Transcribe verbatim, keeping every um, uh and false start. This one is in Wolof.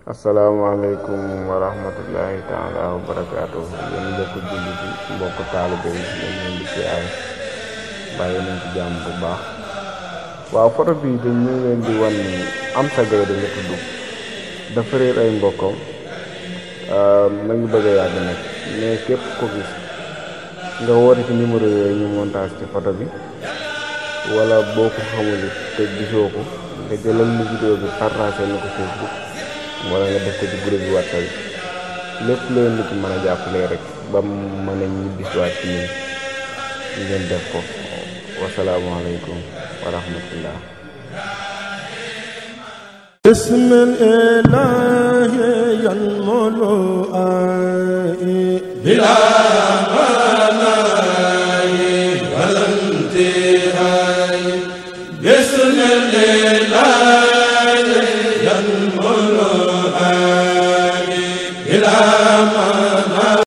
asalaamaaleykum wa rahmatullahi taala wa barakaatuh. yéen mbokku jullit yi mbokku taalibe yi ñu ngi leen di siyaare bàyyi nañ ci jàmm bu baax. waaw photo bi dañ ñu leen di wan ni Amsa Gaye la tudd, dafa réer ay mbokkam nañu bëgg a yàgg nag, mais képp ko gis nga woote ci numéro yooyu ñu montage ci photo bi, wala boo ko xamul te gisoo ko nga jëlal mu vidéo bi partagé na ko Facebook wala nga def ko ci groupe bi WhatsApp bi, lépp loo nit mën a jàppalee rek ba mu mën a ñibbisiwaat ci ñun ñu ngeen def ko. wasalaamaaleykum wa rahmatullah. bismillahi yanmulu bila manai walantihai bismillahi yanmulu bila